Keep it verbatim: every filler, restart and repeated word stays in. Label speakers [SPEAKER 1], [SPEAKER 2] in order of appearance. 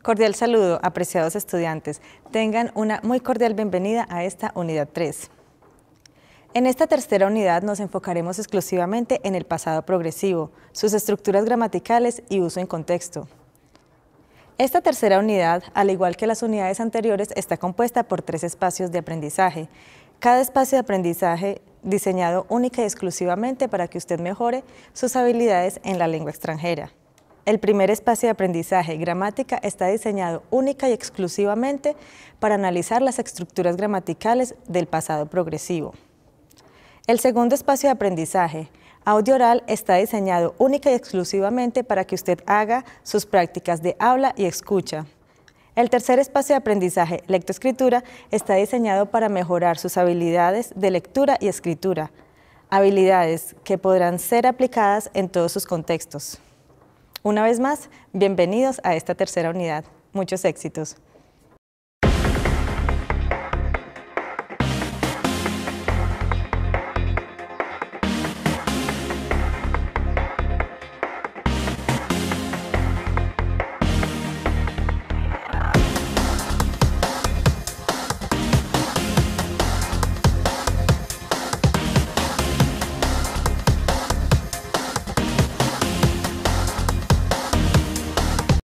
[SPEAKER 1] Cordial saludo, apreciados estudiantes. Tengan una muy cordial bienvenida a esta unidad tres. En esta tercera unidad nos enfocaremos exclusivamente en el pasado progresivo, sus estructuras gramaticales y uso en contexto. Esta tercera unidad, al igual que las unidades anteriores, está compuesta por tres espacios de aprendizaje. Cada espacio de aprendizaje diseñado única y exclusivamente para que usted mejore sus habilidades en la lengua extranjera. El primer espacio de aprendizaje, gramática, está diseñado única y exclusivamente para analizar las estructuras gramaticales del pasado progresivo. El segundo espacio de aprendizaje, audio oral, está diseñado única y exclusivamente para que usted haga sus prácticas de habla y escucha. El tercer espacio de aprendizaje, lectoescritura, está diseñado para mejorar sus habilidades de lectura y escritura, habilidades que podrán ser aplicadas en todos sus contextos. Una vez más, bienvenidos a esta tercera unidad. Muchos éxitos.